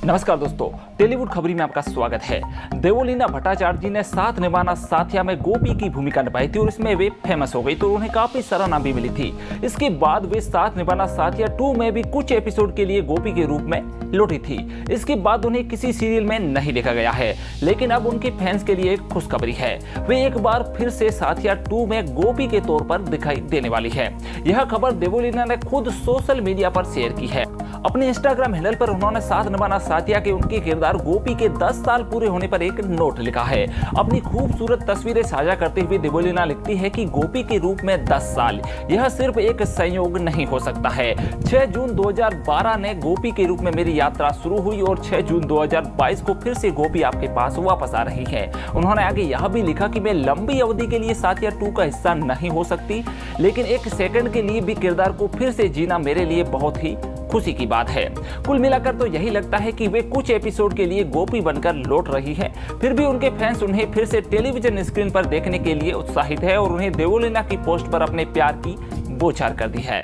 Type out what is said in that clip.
नमस्कार दोस्तों, टेलीवुड खबरी में आपका स्वागत है। देवोलीना भट्टाचार्य जी ने साथ निभाना साथिया में गोपी की भूमिका निभाई थी और इसमें वे फेमस हो गई तो उन्हें काफी सराहना भी मिली थी। इसके बाद वे साथ निभाना साथिया 2 में भी कुछ एपिसोड के लिए गोपी के रूप में लौटी थी। इसके बाद उन्हें किसी सीरियल में नहीं देखा गया है, लेकिन अब उनके फैंस के लिए एक खुशखबरी है। वे एक बार फिर से साथिया 2 में गोपी के तौर पर दिखाई देने वाली है। यह खबर देवोलीना ने खुद सोशल मीडिया पर शेयर की है। अपने इंस्टाग्राम हैंडल पर उन्होंने साथ निभाना साथिया के उनके किरदार गोपी के 10 साल पूरे होने पर एक नोट लिखा है। अपनी खूबसूरत तस्वीरें साझा करते हुए देवोलीना लिखती है कि गोपी के रूप में 10 साल, यह सिर्फ एक संयोग नहीं हो सकता है। 6 जून 2012 ने गोपी के रूप में मेरी यात्रा शुरू हुई और 6 जून 2022 को फिर से गोपी आपके पास वापस आ रही है। उन्होंने आगे यह भी लिखा कि मैं लंबी अवधि के लिए साथिया 2 का हिस्सा नहीं हो सकती, लेकिन एक सेकंड के लिए भी किरदार को फिर से जीना मेरे लिए बहुत ही खुशी की बात है। कुल मिलाकर तो यही लगता है कि वे कुछ एपिसोड के लिए गोपी बनकर लौट रही हैं। फिर भी उनके फैंस उन्हें फिर से टेलीविजन स्क्रीन पर देखने के लिए उत्साहित है और उन्हें देवोलीना की पोस्ट पर अपने प्यार की बौछार कर दी है।